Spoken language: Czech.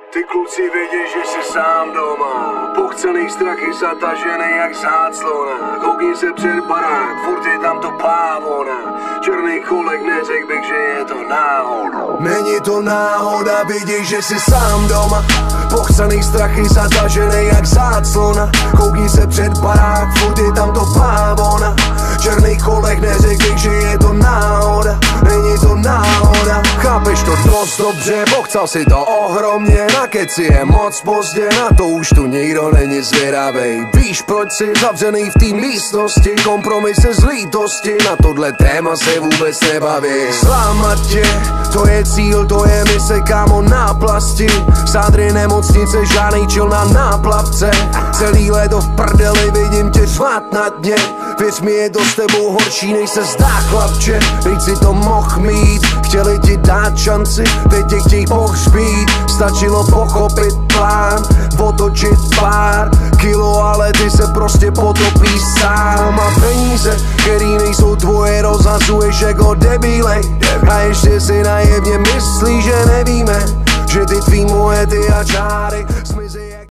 Ty kluci vědí, že jsi sám doma, pochcený strachy zatažený jak záclona. Koukni se před barák, furt je tam to pávona. Černý cholek, neřekl bych, že je to náhoda. Není to náhoda, vidíš, že jsi sám doma, pochcený strachy zatažený jak záclona. Koukni se před barák, furt je tam to pávona. Černý cholek, neřekl bych, že je to náhoda. Není to náhoda, chápeš to dost dobře, pochcal si to ohromně. Na keci je moc pozdě, na to už tu nikdo není zvědavej. Víš, proč jsi zavřený v té místnosti, kompromisy z lítosti, na tohle téma se vůbec nebaví. Zlámat tě, to je cíl, to je mise, kámo, náplasti. Sádry nemocnice, žádnej čil na náplavce. Celý léto v prdeli, vidím tě řvát na dně. Věř mi, je to s tebou horší, než se zdá, chlapče. Teď si to mohl mít, chtěli ti dát šanci, teď tě chtěj pohřbít. Stačilo pochopit plán, otočit pár kilo, ale ty se prostě potopíš sám. A peníze, který nejsou tvoje, rozhazuješ jako debílej. A ještě si naivně myslíš, že nevíme, že ty tvý moje, ty a